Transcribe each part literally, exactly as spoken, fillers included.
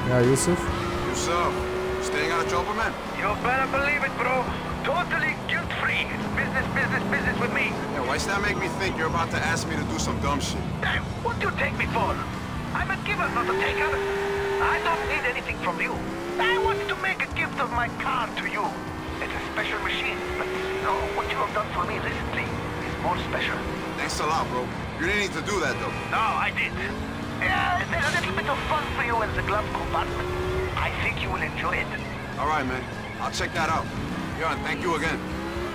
Ja, Yusuf. Yourself. Staying out of trouble, man? You better believe it, bro. Totally guilt-free. Business, business, business with me. Yeah, why's that make me think you're about to ask me to do some dumb shit? Hey, what do you take me for? I'm a giver, not a taker. I don't need anything from you. I wanted to make a gift of my car to you. It's a special machine, but you know, what you have done for me recently is more special. Thanks a lot, bro. You didn't need to do that, though. No, I did. Yeah, there's a little bit of fun for you in the glove compartment. I think you will enjoy it. All right, man. I'll check that out. Yeah, and thank you again.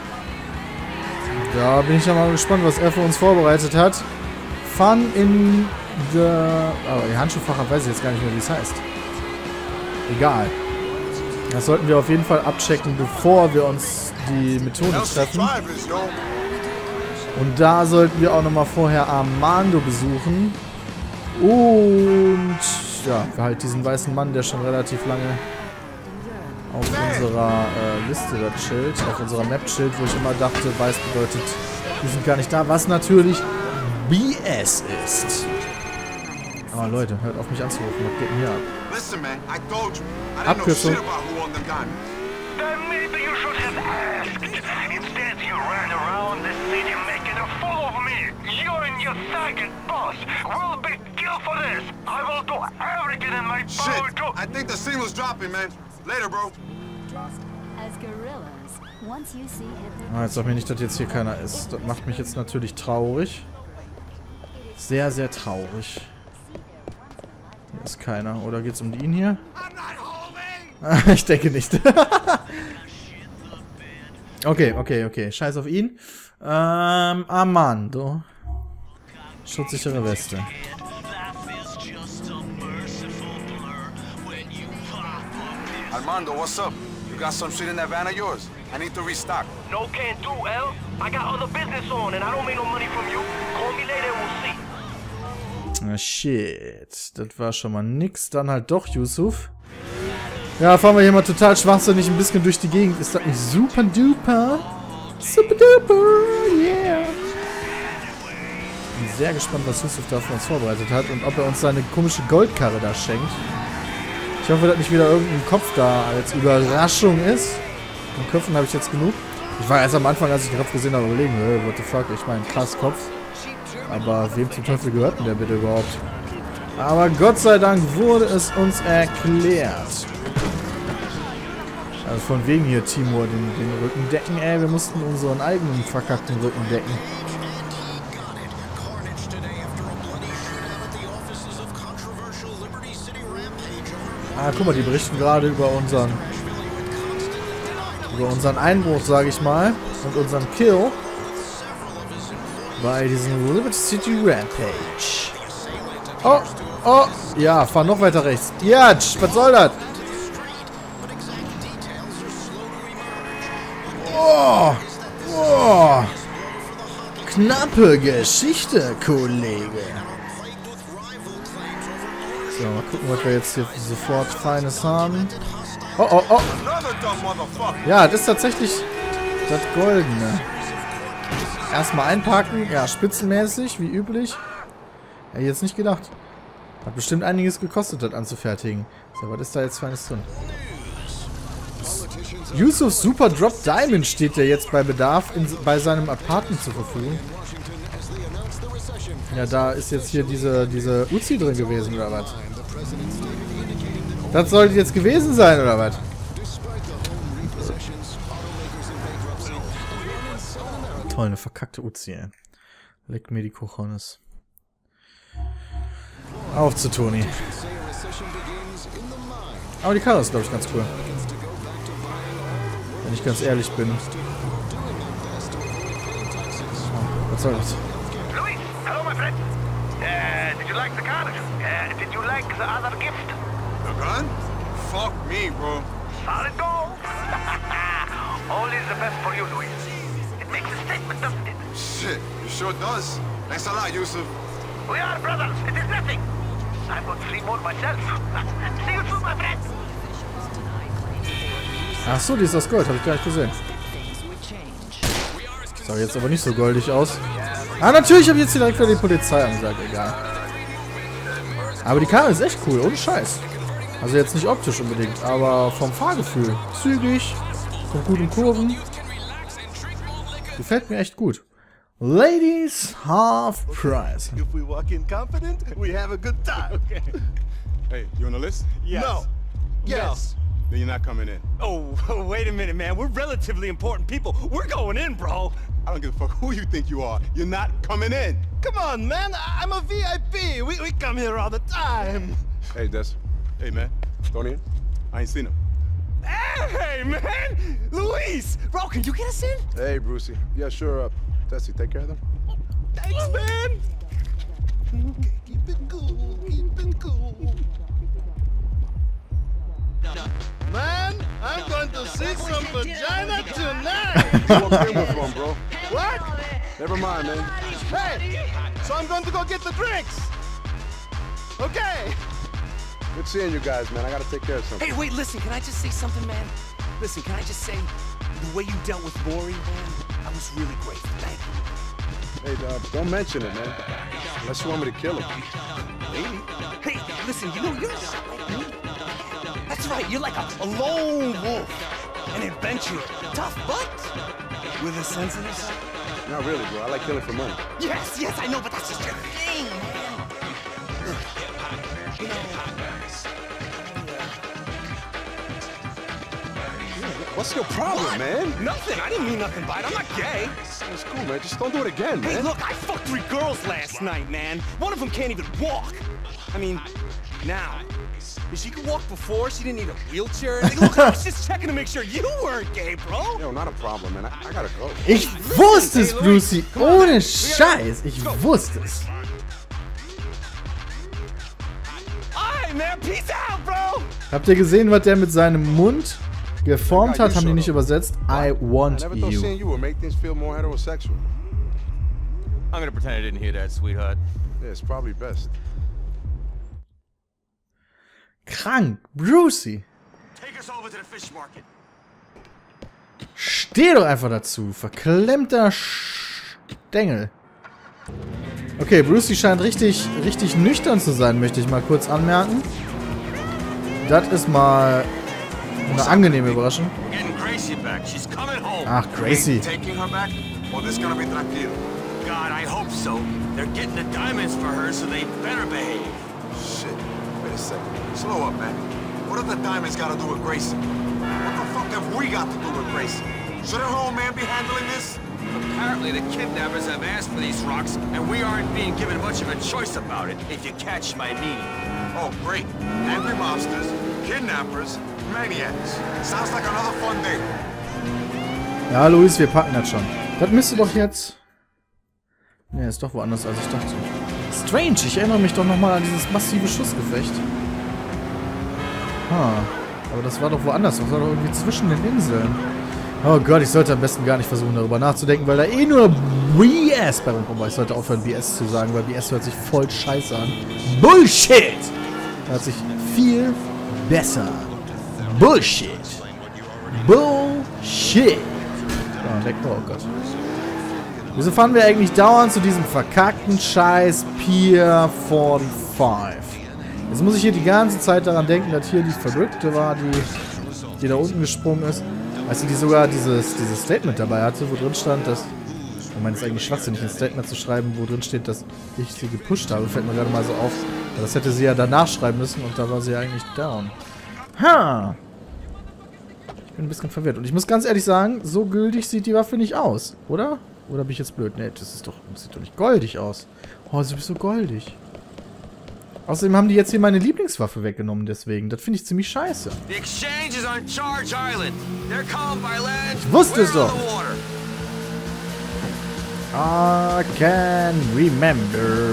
Da bin ich ja mal gespannt, was er für uns vorbereitet hat. Fun in the... Oh, die Handschuhfacher weiß ich jetzt gar nicht mehr, wie es heißt. Egal. Das sollten wir auf jeden Fall abchecken, bevor wir uns die Methode treffen. Und da sollten wir auch nochmal vorher Armando besuchen. Und ja, halt diesen weißen Mann, der schon relativ lange auf unserer äh, Liste da chillt, auf unserer Map chillt, wo ich immer dachte, weiß bedeutet, die sind gar nicht da, was natürlich B S ist. Aber Leute, hört auf mich anzurufen, was geht denn hier ab? Listen, man, I told you. I didn't know shit about who won them diamonds. Then maybe you should have asked. Instead, you ran around the city making a fool of me. You and your second boss will be killed for this. I will do everything in my power to... I think the signal's dropping, man. Later, bro. Ah, jetzt sag mir nicht, dass jetzt hier keiner ist. Das macht mich jetzt natürlich traurig. Sehr, sehr traurig. Hier ist keiner. Oder geht's um ihn hier? Ich denke nicht. Okay, okay, okay. Scheiß auf ihn. Ähm, Armando. Schutzsichere Weste. Armando, what's up? You got some shit in that van of yours? I need to restock. No can do, L. I got other business on and I don't make no money from you. Call me later, we'll see. Na shit. Das war schon mal nix. Dann halt doch, Yusuf. Ja, fahren wir hier mal total schwachsinnig ein bisschen durch die Gegend. Ist das nicht super duper? Super duper, yeah. Bin sehr gespannt, was Yusuf da für uns vorbereitet hat und ob er uns seine komische Goldkarre da schenkt. Ich hoffe, dass nicht wieder irgendein Kopf da als Überraschung ist. Von Köpfen habe ich jetzt genug. Ich war erst am Anfang, als ich den Kopf gesehen habe, überlegen, hey, what the fuck, ich meine, krass Kopf. Aber wem zum Teufel gehört denn der bitte überhaupt? Aber Gott sei Dank wurde es uns erklärt. Also von wegen hier, Timur, den, den Rücken decken, ey, wir mussten unseren eigenen verkackten Rücken decken. Ah, guck mal, die berichten gerade über unseren über unseren Einbruch, sage ich mal, und unseren Kill bei diesem Liberty City Rampage. Oh, oh, ja, fahr noch weiter rechts. Ja, was soll das? Oh, oh, knappe Geschichte, Kollege. So, mal gucken, was wir jetzt hier sofort Feines haben. Oh, oh, oh. Ja, das ist tatsächlich das Goldene. Erstmal einpacken. Ja, spitzenmäßig, wie üblich. Hätte ich jetzt nicht gedacht. Hat bestimmt einiges gekostet, das anzufertigen. So, was ist da jetzt Feines drin? Yusuf Super Drop Diamond steht ja jetzt bei Bedarf in, bei seinem Apartment zur Verfügung. Ja, da ist jetzt hier diese, diese Uzi drin gewesen, oder was? Das sollte jetzt gewesen sein, oder was? Toll, eine verkackte Uzi, ey. Leck mir die Cojones. Auf zu Toni. Aber die Karre ist, glaube ich, ganz cool. Wenn ich ganz ehrlich bin. Was soll das? Luis, hello, my friend. Uh, did you like the car? Uh, did you like the other gift? The gun? Fuck me, bro. Solid gold. Only the best for you, Luis. It makes a statement, doesn't it? Shit, it sure does. Thanks a lot, Yusuf. We are brothers. It is nothing. I've got three more myself. See you soon, my friend. Ach so, die ist aus Gold, habe ich gar nicht gesehen. Sah jetzt aber nicht so goldig aus. Ah, natürlich habe ich jetzt direkt wieder die Polizei angesagt, egal. Aber die Karre ist echt cool, ohne Scheiß. Also jetzt nicht optisch unbedingt, aber vom Fahrgefühl. Zügig, von guten Kurven. Gefällt mir echt gut. Ladies half price. If we walk in confident, we have a good time. Okay. Hey, you on the list? Yes. No. Yes. Then you're not coming in. Oh, wait a minute, man. We're relatively important people. We're going in, bro. I don't give a fuck who you think you are. You're not coming in. Come on, man. I'm a V I P. We, we come here all the time. Hey, Des. Hey, man. Tony? I ain't seen him. Hey, man. Luis. Bro, can you get us in? Hey, Brucey. Yeah, sure. Uh, Tessie, take care of them. Thanks, man. Okay, keep it cool. Keep it cool. Man, I'm going to see some vagina tonight. You walked in with one, bro. What? Never mind, man. Hey, so I'm going to go get the drinks. Okay. Good seeing you guys, man. I gotta take care of something. Hey, wait, listen, can I just say something, man? Listen, can I just say, the way you dealt with Maury, man, I was really grateful. Thank you. Hey, uh, don't mention it, man. Unless you want me to kill him. Maybe. Hey, listen, you know, you're not like me. That's right, you're like a, a lone wolf. An adventurer. Tough, but with a sensitive side. Not really, bro. I like killing for money. Yes, yes, I know, but that's just your thing, man. Look, you know, What's your problem, man? nothing. I didn't mean nothing by it. I'm not gay. It's cool, man. Just don't do it again, man. Hey, look, I fucked three girls last night, man. One of them can't even walk. I mean, now, if she could walk before, she didn't need a wheelchair. Like, look, I was just checking to make sure you weren't gay, bro. Yo, not a problem, man. I, I gotta go. Ich wusste es, Brucey. Ohne Scheiß. Ich wusste es. Alright, man, peace out, bro. Habt ihr gesehen, was der mit seinem Mund geformt hat? Haben die nicht übersetzt? I I want never thought you. seeing you would make things feel more heterosexual. I'm gonna pretend I didn't hear that, sweetheart. Yeah, it's probably best. Krank. Brucey. Take us over to the fish market. Steh doch einfach dazu. Verklemmter Stängel. Okay, Brucey scheint richtig, richtig nüchtern zu sein, möchte ich mal kurz anmerken. Das ist mal eine angenehme Überraschung. Getting Gracie back. She's coming home. Ach, Gracie. Taking her back? Or this gonna be tranquilo? God, I hope so. They're getting the diamonds for her, so they better behave. Shit. Wait a second. Slow up, man. What have the diamonds got to do with Gracie? What the fuck have we got to do with Gracie? Should her old man be handling this? Apparently the kidnappers have asked for these rocks, and we aren't being given much of a choice about it, if you catch my meaning. Oh, great. Angry mobsters, kidnappers, maniacs. Sounds like another fun day. Ja, Luis, wir packen das schon. Das müsste doch jetzt... Ne, ist doch woanders, als ich dachte. Strange, ich erinnere mich doch nochmal an dieses massive Schussgefecht. Ha, aber das war doch woanders. Das war doch irgendwie zwischen den Inseln. Oh Gott, ich sollte am besten gar nicht versuchen, darüber nachzudenken, weil da eh nur B S bei rumkommt. Ich sollte aufhören, B S zu sagen, weil B S hört sich voll scheiße an. Bullshit! Das hört sich viel besser. Bullshit! Bullshit! Oh, leck, oh Gott. Wieso fahren wir eigentlich dauernd zu diesem verkackten Scheiß Pier fünfundvierzig? Jetzt muss ich hier die ganze Zeit daran denken, dass hier die Verrückte war, die, die da unten gesprungen ist. Weißt du, die sogar dieses, dieses Statement dabei hatte, wo drin stand, dass... Ich meine, es ist eigentlich schwachsinnig, ein Statement zu schreiben, wo drin steht, dass ich sie gepusht habe. Fällt mir gerade mal so auf. Das hätte sie ja danach schreiben müssen und da war sie ja eigentlich down. Ha! Ich bin ein bisschen verwirrt. Und ich muss ganz ehrlich sagen, so gültig sieht die Waffe nicht aus, oder? Oder bin ich jetzt blöd? Ne, das ist doch, das sieht doch nicht goldig aus. Oh, sie ist so goldig. Außerdem haben die jetzt hier meine Lieblingswaffe weggenommen, deswegen. Das finde ich ziemlich scheiße. The exchange is on Charge Island. They're calm by land. Ich wusste es We're on doch. the water. I can remember.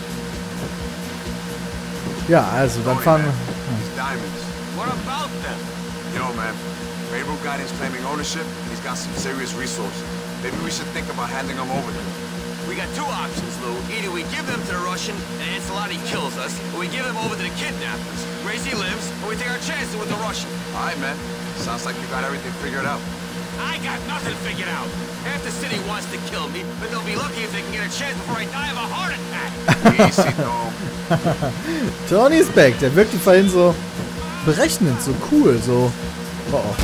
Ja, also, dann fahren wir... These diamonds. What about them? You know, man, Beirut got his claiming ownership, and he's got some serious resources. Maybe we should think about handing them over to him. We got two options, Lou. Either we give them to the Russian and Ancelotti kills us, or we give them over to the kidnappers. Gracie lives, or we take our chances with the Russian. All right, man. Sounds like you got everything figured out. I got nothing figured out. Half the city wants to kill me, but they'll be lucky if they can get a chance before I die of a heart attack. Easy, no. Tony ist back. Der wirkte vorhin so... berechnend, so cool, so. Oh, oh.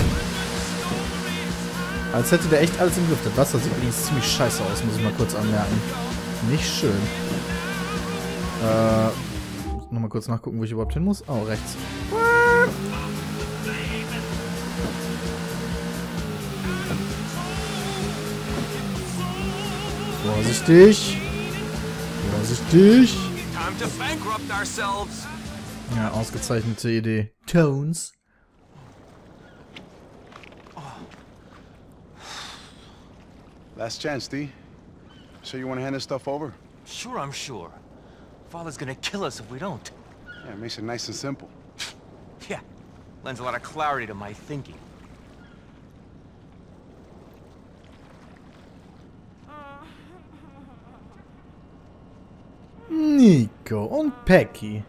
Als hätte der echt alles im Griff. Das Wasser sieht übrigens ziemlich scheiße aus, muss ich mal kurz anmerken. Nicht schön. Äh, nochmal kurz nachgucken, wo ich überhaupt hin muss. Oh, rechts. Vorsichtig. Vorsichtig. Time to bankrupt ourselves. Ja, ausgezeichnete Idee. Tones. Last chance, D. So you want to hand this stuff over? Sure, I'm sure. Father's gonna kill us if we don't. Yeah, it makes it nice and simple. Yeah, lends a lot of clarity to my thinking. Nico und Peggy.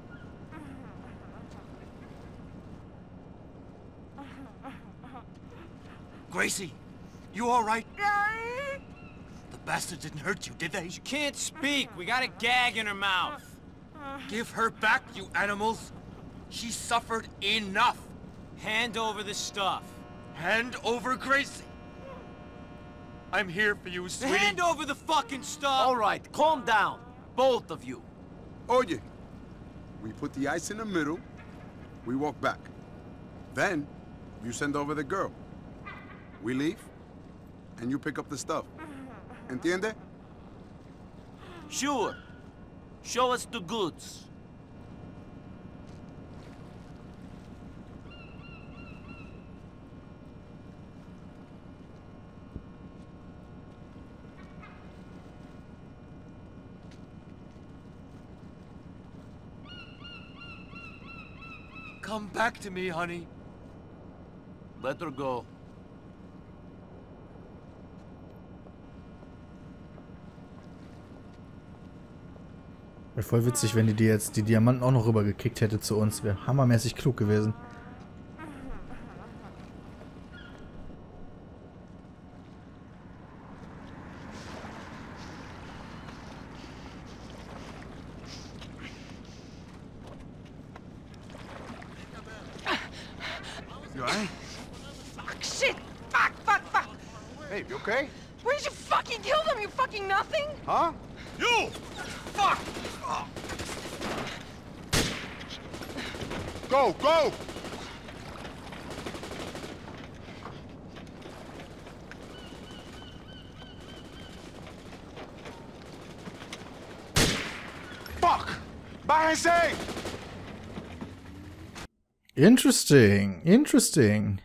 Gracie, you all right? The bastard didn't hurt you, did they? She can't speak. We got a gag in her mouth. Give her back, you animals. She suffered enough. Hand over the stuff. Hand over Gracie. I'm here for you, sweetie. Hand over the fucking stuff. All right, calm down. Both of you. Oye, we put the ice in the middle, we walk back. Then, you send over the girl. We leave, and you pick up the stuff. Entiende? Sure. Show us the goods. Come back to me, honey. Let her go. Wäre voll witzig, wenn die dir jetzt die Diamanten auch noch rübergekickt hätte zu uns. Wäre hammermäßig klug gewesen. You alright? Fuck, shit! Fuck, fuck, fuck! Hey, you okay? Where did you fucking kill them, you fucking nothing? Huh? You! Fuck! Go, go! Fuck! Bájense! Interesting, interesting.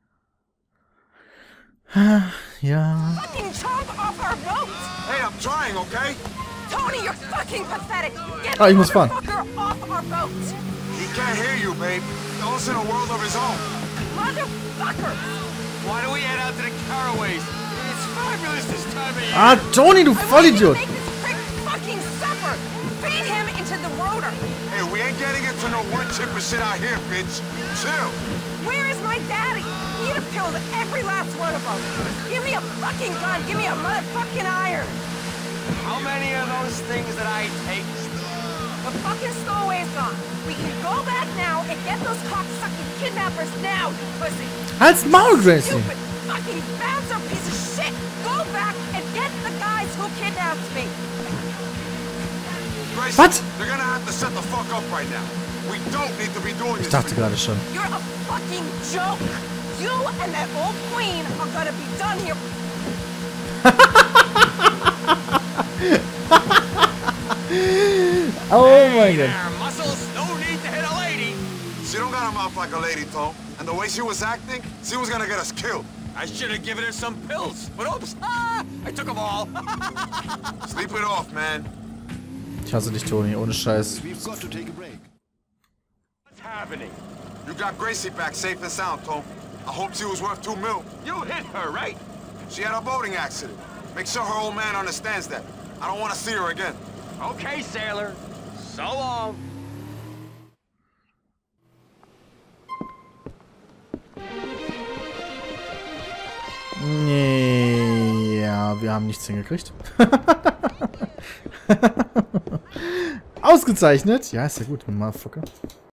Ja. Fucking chomp off our boat! Hey, I'm trying, okay? Tony, you're fucking pathetic! Get Ah, ich the muss fahren. motherfucker off our boat! He can't hear you, babe. He's in a world of his own. Motherfucker! Why do we head out to the Caraways? It's fabulous this time of year. Ah, Tony, du I want you to Vollidiot! make this prick fucking suffer! Feed him into the rotor! Hey, we ain't getting into no wood chipper shit out here, bitch. Chill. Where is my daddy? He'd have killed every last one of them. Give me a fucking gun. Give me a motherfucking iron. How many of those things did I take? The fucking stowaway's gone. We can go back now and get those cocksucking kidnappers now, you pussy. Halt's Maul, Gracie! Stupid fucking bouncer piece of shit. Go back and get the guys who kidnapped me. Gracie, What? They're gonna have to shut the fuck up right now. We don't need to be doing Ich this. dachte gerade schon. You're a fucking joke. You and that old queen are gonna be done here. Oh mein Gott. There, muscles, no need to hit a lady. She don't got a mouth like a lady, Tom. And the way she was acting, she was gonna get us killed. I should have given her some pills, but oops, ah, I took them all. Sleep it off, man. Ich hasse dich, Tony, ohne Scheiß. We've got to take a break. What's happening? You got Gracie back safe and sound, Tom. I hope she was worth two mil. You hit her, right? She had a boating accident. Make sure her old man understands that. I don't want to see her again. Okay, sailor. So long. Nee, ja, wir haben nichts hingekriegt. Ausgezeichnet. Ja, ist ja gut, Motherfucker.